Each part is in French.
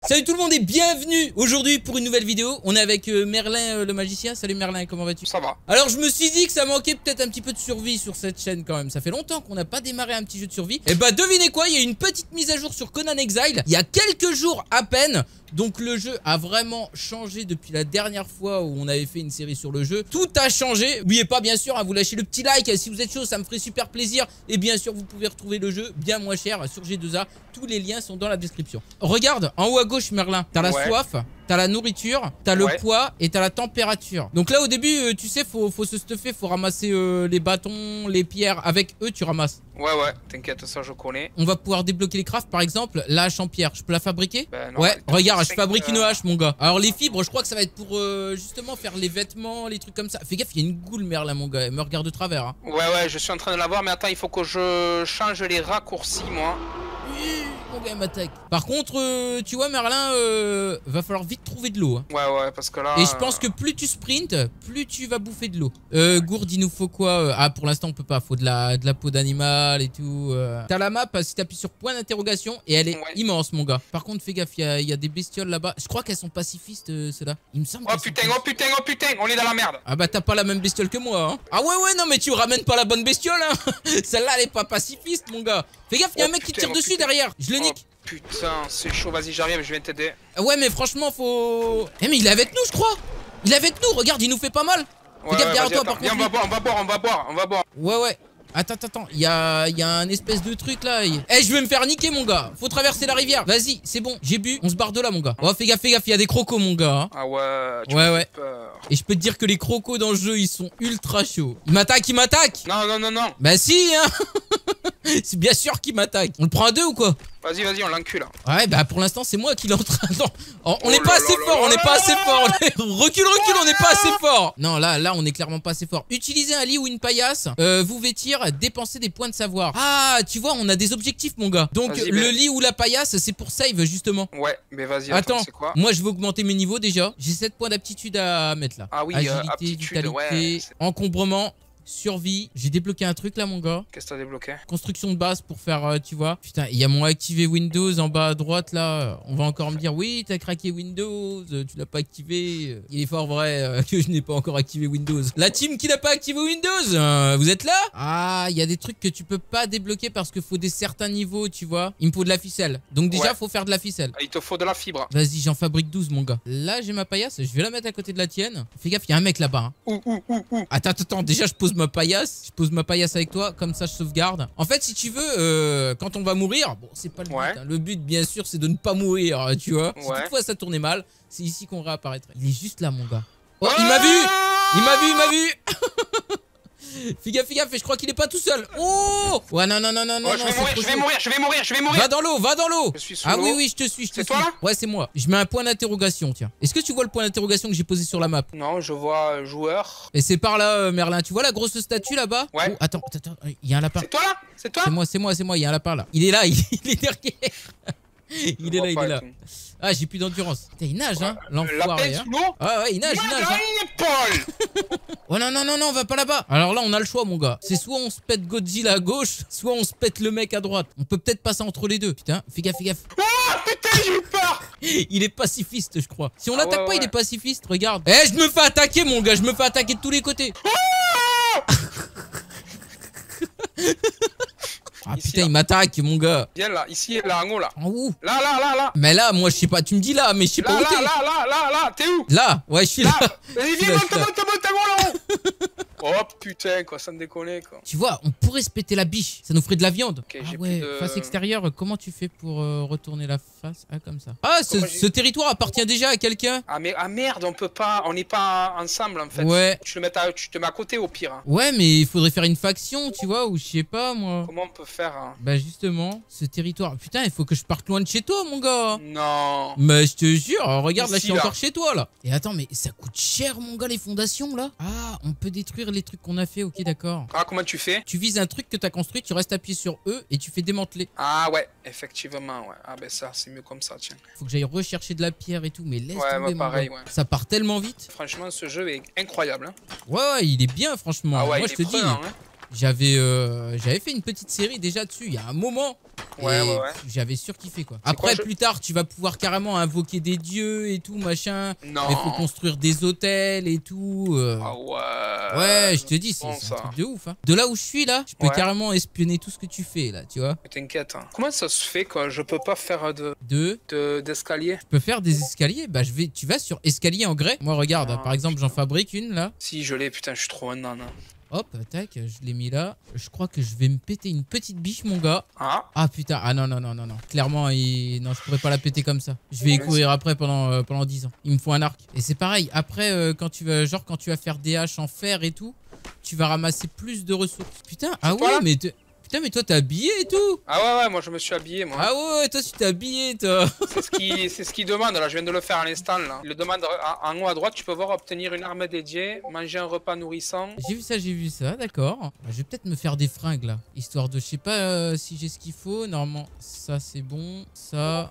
Salut tout le monde et bienvenue aujourd'hui pour une nouvelle vidéo. On est avec Merlin le magicien. Salut Merlin, comment vas-tu? Ça va. Alors je me suis dit que ça manquait peut-être un petit peu de survie sur cette chaîne quand même. Ça fait longtemps qu'on n'a pas démarré un petit jeu de survie. Et bah devinez quoi, il y a une petite mise à jour sur Conan Exile il y a quelques jours à peine. Donc le jeu a vraiment changé depuis la dernière fois où on avait fait une série sur le jeu. Tout a changé. N'oubliez pas bien sûr à vous lâcher le petit like si vous êtes chaud, ça me ferait super plaisir. Et bien sûr vous pouvez retrouver le jeu bien moins cher sur G2A. Tous les liens sont dans la description. Regarde en haut à gauche Merlin, t'as la soif, t'as la nourriture, t'as le poids et t'as la température. Donc là au début tu sais faut se stuffer, faut ramasser les bâtons, les pierres. Avec eux tu ramasses. Ouais, t'inquiète, ça je connais. On va pouvoir débloquer les crafts, par exemple, la hache en pierre. Je peux la fabriquer? Non, ouais, regarde, je fabrique une hache, mon gars. Alors, les fibres, je crois que ça va être pour justement faire les vêtements, les trucs comme ça. Fais gaffe, il y a une goule, Merlin, mon gars. Elle me regarde de travers. Hein. Ouais, je suis en train de la voir, mais attends, il faut que je change les raccourcis, moi. Mon gars m'attaque. Par contre, tu vois, Merlin, va falloir vite trouver de l'eau. Hein. Ouais, parce que là. Et je pense que plus tu sprintes, plus tu vas bouffer de l'eau. Gourde, il nous faut quoi? Ah, pour l'instant, on peut pas. Faut de la peau d'animal et tout. T'as la map, si t'appuies sur point d'interrogation, et elle est immense, mon gars. Par contre, fais gaffe, il y a des bestioles là-bas. Je crois qu'elles sont pacifistes, ceux-là. Il me semble. Oh putain, on est dans la merde. Ah bah, t'as pas la même bestiole que moi. Hein. Ah ouais, non, mais tu ramènes pas la bonne bestiole. Hein. Celle-là, elle est pas pacifiste, mon gars. Fais gaffe, il y a un mec qui tire dessus derrière. Je le nique. Putain, c'est chaud, vas-y, j'arrive, je viens t'aider. Ouais, mais franchement, faut. Eh, mais il est avec nous, je crois. Il est avec nous, regarde, il nous fait pas mal. Fais gaffe derrière toi, par contre. Viens, on va boire. Ouais. Attends, il y a un espèce de truc là. Eh, je vais me faire niquer, mon gars. Faut traverser la rivière. Vas-y, c'est bon, j'ai bu. On se barre de là, mon gars. Oh, fais gaffe, il y a des crocos, mon gars. Hein. Ah ouais, tu ouais. peur. Et je peux te dire que les crocos dans le jeu, ils sont ultra chauds. Il m'attaque. Non. Bah si, hein. C'est bien sûr qu'il m'attaque. On le prend à deux ou quoi? Vas-y, on l'encule. Ouais, bah pour l'instant, c'est moi qui l'ai en train. Non, on n'est pas assez fort, Recule, on n'est pas assez fort. Non, là, on est clairement pas assez fort. Utilisez un lit ou une paillasse, vous vêtir, dépenser des points de savoir. Ah, tu vois, on a des objectifs, mon gars. Donc, le lit ou la paillasse, c'est pour save, justement. Ouais, mais vas-y, attends, c'est quoi? Moi, je veux augmenter mes niveaux déjà. J'ai 7 points d'aptitude à mettre là. Ah oui, agilité, aptitude, vitalité, encombrement. Survie, j'ai débloqué un truc là, mon gars. Qu'est-ce que t'as débloqué? Construction de base pour faire, tu vois. Putain, il y a mon activer Windows en bas à droite là. On va encore me dire, oui, t'as craqué Windows, tu l'as pas activé. Il est fort vrai que je n'ai pas encore activé Windows. La team qui n'a pas activé Windows, vous êtes là? Ah, il y a des trucs que tu peux pas débloquer parce qu'il faut des certains niveaux, tu vois. Il me faut de la ficelle. Donc déjà, faut faire de la ficelle. Il te faut de la fibre. Vas-y, j'en fabrique 12, mon gars. Là, j'ai ma paillasse, je vais la mettre à côté de la tienne. Fais gaffe, il y a un mec là-bas. Hein. Attends, déjà, je pose ma paillasse. Je pose ma paillasse avec toi, comme ça je sauvegarde. En fait, si tu veux, quand on va mourir, bon, c'est pas le but. Hein. Le but, bien sûr, c'est de ne pas mourir, tu vois. Si toutefois ça tournait mal, c'est ici qu'on réapparaîtrait. Il est juste là, mon gars. Oh, il m'a vu. Fais gaffe, et je crois qu'il est pas tout seul. Oh ouais, non. Je vais mourir. Va dans l'eau. Ah oui, je te suis. C'est toi là? Ouais, c'est moi. Je mets un point d'interrogation, tiens. Est-ce que tu vois le point d'interrogation que j'ai posé sur la map? Non, je vois joueur. Et c'est par là, Merlin. Tu vois la grosse statue là-bas? Ouais. Oh, attends, il y a un lapin. C'est toi là? C'est toi? C'est moi, il y a un lapin là. Il est là, il est derrière. Il est là. Ah, j'ai plus d'endurance. Il nage, hein, l'enfoiré. Hein. Ouais, il nage. Oh non, on va pas là-bas. Alors là, on a le choix, mon gars. C'est soit on se pète Godzilla à gauche, soit on se pète le mec à droite. On peut peut-être passer entre les deux. Putain, fais gaffe. Oh putain, j'ai eu peur. Il est pacifiste, je crois. Si on l'attaque pas, il est pacifiste, regarde. Eh, je me fais attaquer, mon gars. Je me fais attaquer de tous les côtés. Ah ici, putain, là. Il m'attaque, mon gars. Viens là, ici, là, en haut, là. En où? Là. Mais là, moi, je sais pas, tu me dis là, mais je sais pas où t'es. Là, t'es où? Là, ouais, je suis là. Vas-y, viens, monte là-haut. Oh putain, quoi, sans déconner, quoi. Tu vois, on pourrait se péter la biche, ça nous ferait de la viande. Okay, ah ouais, face extérieure, comment tu fais pour retourner la face? Ah, comme ça. Ah, ce territoire appartient déjà à quelqu'un. Ah, mais merde, on peut pas, on n'est pas ensemble, en fait. Ouais. Tu te mets à côté, au pire. Ouais, mais il faudrait faire une faction, tu vois, ou je sais pas, moi. Comment on peut faire hein? Bah, justement, ce territoire. Putain, il faut que je parte loin de chez toi, mon gars. Non. Mais je te jure, regarde, ici, là, je suis encore chez toi, là. Et attends, mais ça coûte cher, mon gars, les fondations, là. Ah, on peut détruire les trucs qu'on a fait, ok, d'accord. Ah, comment tu fais? Tu vises un truc que t'as construit, tu restes appuyé sur E et tu fais démanteler. Ah ouais, effectivement, ouais. Ah ben ça, c'est mieux comme ça, tiens. Faut que j'aille rechercher de la pierre et tout, mais laisse tomber, pareil, mon gars. Ça part tellement vite. Franchement, ce jeu est incroyable, hein. Ouais, il est bien, franchement. Ah ouais, moi, je te dis, J'avais fait une petite série déjà dessus il y a un moment. Ouais. J'avais surkiffé quoi. Après, plus tard, tu vas pouvoir carrément invoquer des dieux et tout, machin. Non. Il faut construire des hôtels et tout. Ah ouais. Ouais, je te dis, c'est bon, un truc de ouf. Hein. De là où je suis là, je peux carrément espionner tout ce que tu fais là, tu vois. T'inquiète. Hein. Comment ça se fait que je peux pas faire d'escalier? Je peux faire des escaliers. Bah, tu vas sur escalier en grès. Moi, regarde, par exemple, j'en fabrique une là. Si, je l'ai, putain, je suis trop un nan. Hop, tac, je l'ai mis là. Je crois que je vais me péter une petite biche, mon gars. Ah putain, ah non. Clairement, non, je pourrais pas la péter comme ça. Je vais y courir après pendant 10 ans. Il me faut un arc. Et c'est pareil, après, quand tu vas faire des haches en fer et tout, tu vas ramasser plus de ressources. Putain, ah ouais, mais... Putain, mais toi t'es habillé et tout. Ah ouais, moi je me suis habillé, moi. Ah ouais, toi tu t'es habillé, toi. C'est ce qu'il demande, là, je viens de le faire à l'instant, là. Il le demande en haut à droite, tu peux voir obtenir une arme dédiée, manger un repas nourrissant. J'ai vu ça, d'accord. Je vais peut-être me faire des fringues, là. Histoire de, je sais pas si j'ai ce qu'il faut. Normalement, ça c'est bon. Ça...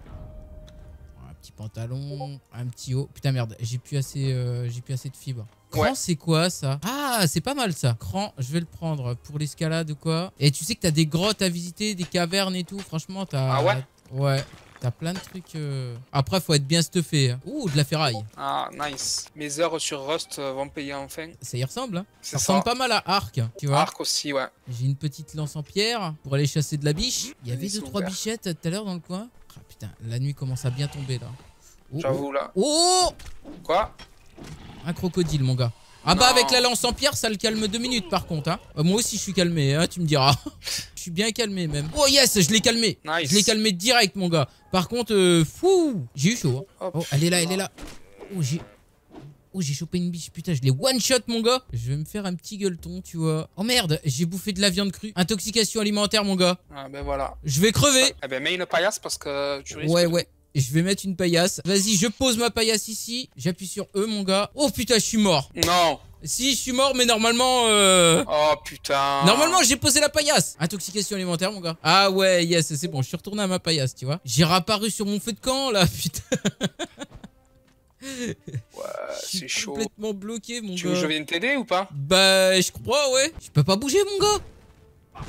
Un petit pantalon, un petit haut. Putain, merde, j'ai plus assez de fibres. Cran, c'est quoi ça? Ah, c'est pas mal ça. Cran, je vais le prendre pour l'escalade ou quoi. Et tu sais que t'as des grottes à visiter, des cavernes et tout. Franchement, t'as... Ah ouais? Ouais. T'as plein de trucs. Après, faut être bien stuffé. Hein. Ouh, de la ferraille. Ah, nice. Mes heures sur Rust vont payer enfin. Ça y ressemble, hein. Ça Ça ressemble pas mal à Arc, tu vois. Arc aussi, ouais. J'ai une petite lance en pierre pour aller chasser de la biche. Il y avait 2-3 bichettes tout à l'heure dans le coin. Ah putain, la nuit commence à bien tomber là. J'avoue là. Oh! Quoi? Un crocodile, mon gars. Ah bah avec la lance en pierre, ça le calme 2 minutes par contre. Hein. Moi aussi je suis calmé, hein, tu me diras. Je suis bien calmé même. Oh yes, je l'ai calmé. Nice. Je l'ai calmé direct, mon gars. Par contre, fou, j'ai eu chaud. Hein. Oh, elle est là. Oh, j'ai chopé une biche. Putain, je l'ai one shot, mon gars. Je vais me faire un petit gueuleton, tu vois. Oh merde, j'ai bouffé de la viande crue. Intoxication alimentaire, mon gars. Ah ben voilà. Je vais crever. Eh ben mets une paillasse parce que tu risques. Ouais. Je vais mettre une paillasse. Vas-y, je pose ma paillasse ici. J'appuie sur E, mon gars. Oh putain, je suis mort. Non. Si, je suis mort, mais normalement... Oh putain. Normalement, j'ai posé la paillasse. Intoxication alimentaire, mon gars. Ah ouais, yes, c'est bon. Je suis retourné à ma paillasse, tu vois. J'ai réapparu sur mon feu de camp, là, putain. Ouais, c'est chaud. Complètement bloqué, mon gars. Tu veux que je vienne t'aider ou pas? Bah, je crois, ouais. Je peux pas bouger, mon gars.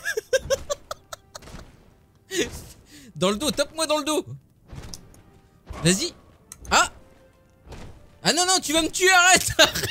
Dans le dos, tape-moi dans le dos. Vas-y. Ah. Ah non, tu vas me tuer, arrête.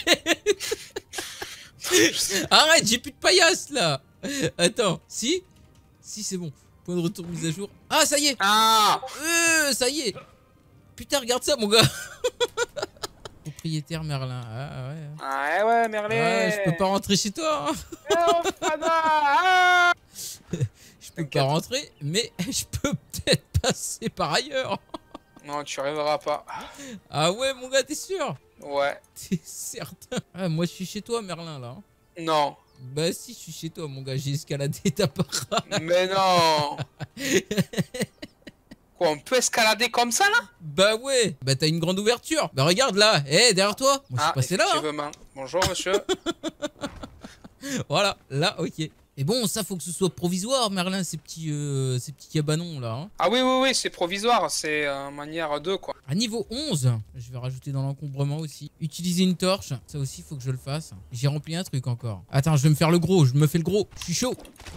Arrête, j'ai plus de paillasse, là. Attends, si, c'est bon. Point de retour mise à jour. Ah, ça y est. Ah. Ça y est. Putain, regarde ça, mon gars. Propriétaire Merlin. Ah ouais. Ah ouais, Merlin. Ouais, je peux pas rentrer chez toi. Hein. Je peux pas rentrer, mais je peux peut-être passer par ailleurs. Non, tu arriveras pas. Ah ouais, mon gars, t'es sûr? Ouais. T'es certain? Ah, moi, je suis chez toi, Merlin, là. Non. Bah si, je suis chez toi, mon gars. J'ai escaladé ta part. Mais non. Quoi, on peut escalader comme ça, là? Bah ouais. Bah t'as une grande ouverture. Bah regarde, là. Derrière toi. Moi, je suis passé là. Effectivement. Bonjour, monsieur. Voilà. Là, ok. Et bon, ça, faut que ce soit provisoire, Merlin, ces petits cabanons, là. Hein. Ah oui, c'est provisoire. C'est manière 2, quoi. À niveau 11, je vais rajouter dans l'encombrement aussi. Utiliser une torche, ça aussi, faut que je le fasse. J'ai rempli un truc encore. Attends, je vais me faire le gros, je me fais le gros. Je suis chaud.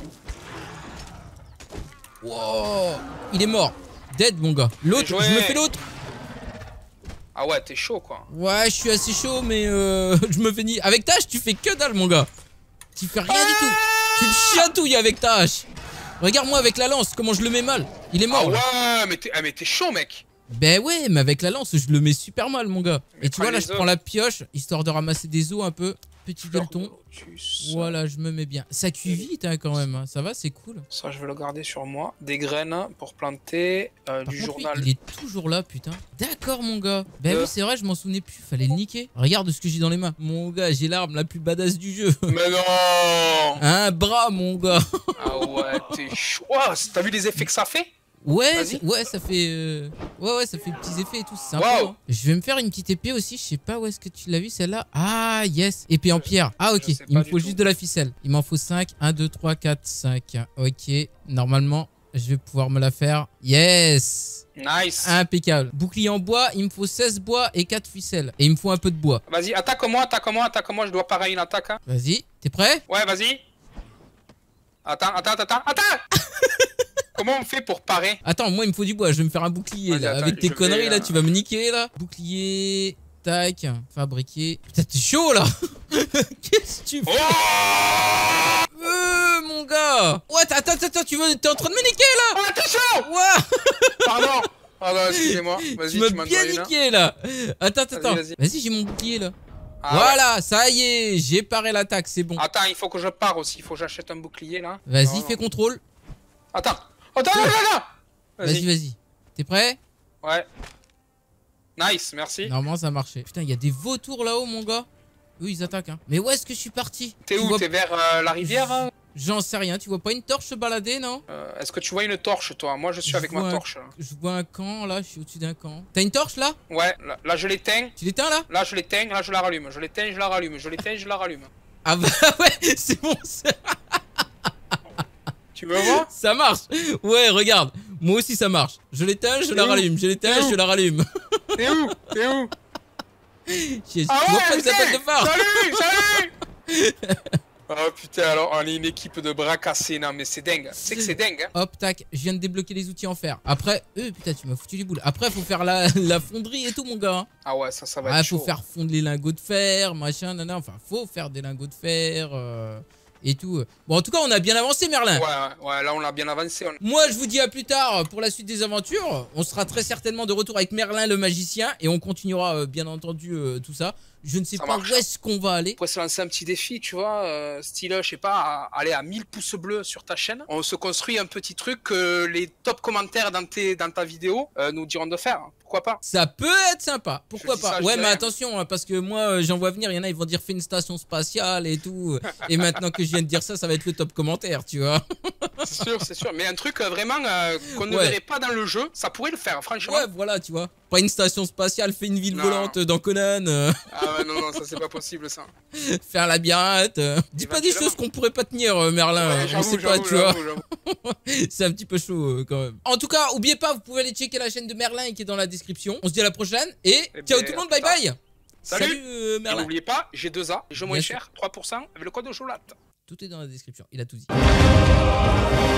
Wow, il est mort. Dead, mon gars. L'autre, je me fais l'autre. Ah ouais, t'es chaud, quoi. Ouais, je suis assez chaud, mais je me fais ni... Avec ta hache, tu fais que dalle, mon gars. Tu fais rien du tout. Tu le chatouilles avec ta hache. Regarde-moi avec la lance, comment je le mets mal. Il est mort. Ah ouais, mais t'es chaud, mec. Ben ouais, mais avec la lance, je le mets super mal, mon gars. Mais et tu vois, là, je prends la pioche, histoire de ramasser des os un peu. Petit gueuleton. Voilà, je me mets bien. Ça cuit vite, hein, quand même. Ça va, c'est cool. Ça, je vais le garder sur moi. Des graines pour planter. Du journal. Il est toujours là, putain. D'accord, mon gars. Ben oui, c'est vrai, je m'en souvenais plus. Fallait le niquer. Regarde ce que j'ai dans les mains. Mon gars, j'ai l'arme la plus badass du jeu. Mais non. Un bras, mon gars. Ah ouais, t'es chaud. T'as vu les effets que ça fait? Ouais, ça fait ouais, ça fait petits effets et tout, c'est sympa. Hein. Je vais me faire une petite épée aussi, je sais pas où est-ce que tu l'as vu celle-là. Ah, yes, épée en pierre. Ah, OK, il me faut juste de la ficelle. Il m'en faut 5, 1 2 3 4 5. OK, normalement, je vais pouvoir me la faire. Yes. Nice. Impeccable. Bouclier en bois, il me faut 16 bois et 4 ficelles. Et il me faut un peu de bois. Vas-y, attaque-moi, je dois pareil une attaque. Hein. Vas-y, t'es prêt? Ouais, vas-y. Attends. Comment on fait pour parer? Attends, moi il me faut du bois, je vais me faire un bouclier là. Attends, Avec tes conneries là, vais, tu vas me niquer là. Bouclier, tac, fabriquer. Putain, t'es chaud là. Qu'est-ce que tu fais? Mon gars. Ouais, attends, t'es en train de me niquer là. Oh, attention. Ouais. Pardon, excusez-moi. Vas-y, Tu m'as bien niqué là. Attends. Vas-y, j'ai mon bouclier là. Ah, voilà, ça y est, j'ai paré l'attaque, c'est bon. Attends, il faut que je pare aussi, il faut que j'achète un bouclier là. Vas-y, fais contrôle. Attends. Vas-y. T'es prêt? Ouais. Nice, merci. Normalement, ça a marché. Putain, il y a des vautours là-haut, mon gars. Eux, ils attaquent. Hein. Mais où est-ce que je suis parti? T'es où? T'es vers la rivière hein? J'en sais rien. Tu vois pas une torche se balader, non? Est-ce que tu vois une torche, toi? Moi, je suis avec ma torche. Je vois un camp, là. Je suis au-dessus d'un camp. T'as une torche, là? Ouais, là, je l'éteins. Tu l'éteins, là? Là, je l'éteins, là, je la rallume. Je l'éteins, je la rallume. Je l'éteins, je la rallume. Ah bah ouais, c'est bon. Tu veux voir? Ça marche. Ouais, regarde. Moi aussi, ça marche. Je l'éteins, je la rallume. Je l'éteins, je la rallume. T'es où? Tu vois pas que ça pète de phare. Salut. Oh putain, alors on est une équipe de bras cassés, non mais c'est dingue. C'est que c'est dingue. Hein. Hop, tac, je viens de débloquer les outils en fer. Après, putain, tu m'as foutu les boules. Après, faut faire la fonderie et tout, mon gars. Ah ouais, ça va être chaud. Faut faire fondre les lingots de fer, machin, nanana. Enfin, faut faire des lingots de fer et tout. Bon, en tout cas, on a bien avancé, Merlin. Ouais, là on a bien avancé. Moi, je vous dis à plus tard pour la suite des aventures. On sera très certainement de retour avec Merlin le magicien et on continuera, bien entendu, tout ça. Je ne sais pas où est-ce qu'on va aller. On pourrait se lancer un petit défi, tu vois, style, je sais pas, aller à 1000 pouces bleus sur ta chaîne. On se construit un petit truc que les top commentaires dans ta vidéo nous diront de faire. Pourquoi pas? Ça peut être sympa, pourquoi pas. Ouais, mais attention, hein, parce que moi, j'en vois venir, il y en a, ils vont dire fais une station spatiale et tout. Et maintenant que je viens de dire ça, ça va être le top commentaire, tu vois. C'est sûr. Mais un truc vraiment qu'on ne verrait pas dans le jeu, ça pourrait le faire, franchement. Ouais, voilà, tu vois. Pas une station spatiale, fais une ville volante dans Conan. Ah ouais, non, ça c'est pas possible ça. Faire un labyrinthe. Dis pas des choses qu'on pourrait pas tenir, Merlin. Ouais, on sait pas, tu vois. C'est un petit peu chaud quand même. En tout cas, oubliez pas, vous pouvez aller checker la chaîne de Merlin qui est dans la description. On se dit à la prochaine et ciao tout le monde, bye bye. Salut Merlin. Et n'oubliez pas, j'ai 2A, jeu moins cher, 3% avec le code de Cholat. Tout est dans la description, il a tout dit.